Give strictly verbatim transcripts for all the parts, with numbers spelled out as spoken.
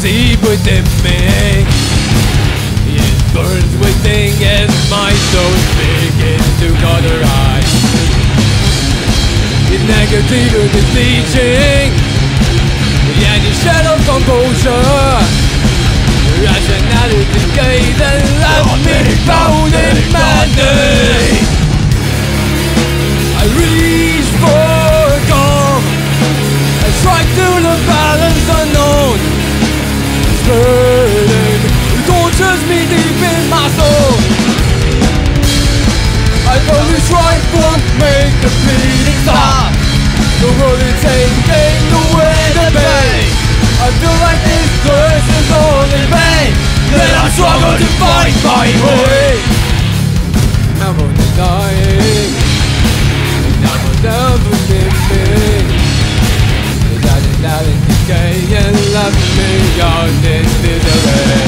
deep within me. It burns within as my soul begins to cauterize. Your negative is teaching, and your shadow composure. Rationality gaze and left me bound in madness. I reach for calm, I strike through the balance unknown. This burden tortures me deep in my soul. I know this strike won't make the bleeding stop. The world is taking away the pain. I feel like this curse is all in vain. Then I struggle to find my way. I'm only dying, and I will never live me. The dying out in decay and left me on in misery.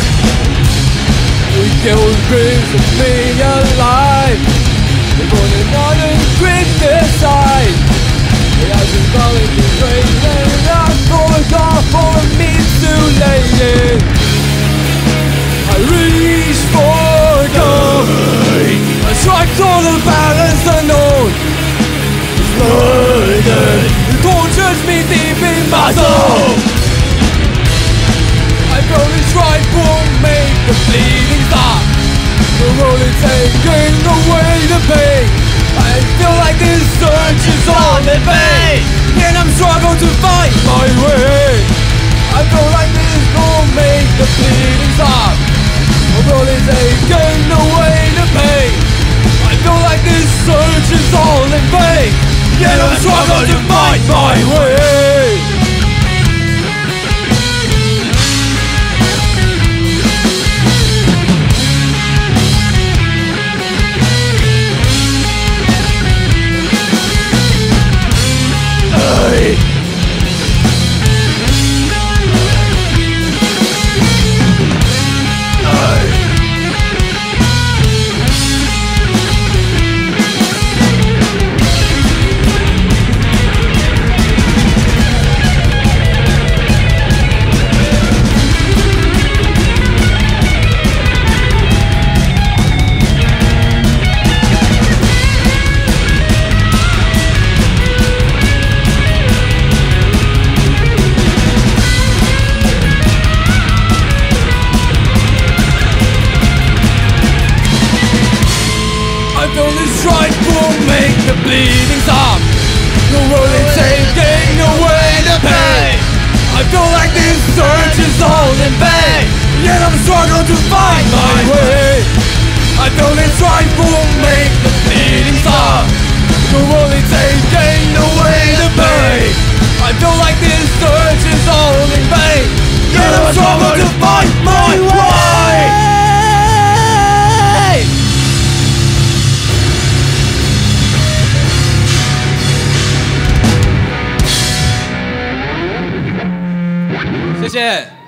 We killed dreams of me alive. We're born another grit this side. It has been falling to rain and I forgot for me too late. I reach for God, I strike all the balance unknown. This burden tortures me deep in my soul. I know this right won't make the bleeding stop. The world is taking away the pain. I feel like this search is all in vain, and I'm struggling to find my way. I feel like this won't make the bleeding stop. The world is taking away the pain. I feel like this search is all in vain, and I'm struggling to find my way. This strike won't make the bleeding stop. The world is taking away the pain. I feel like this search is all in vain, yet I'm struggling to find my way. I feel this strike won't make the bleeding stop. The world is taking away the pain. I feel like this search is all in vain, yet I'm struggling to find my way. 谢谢。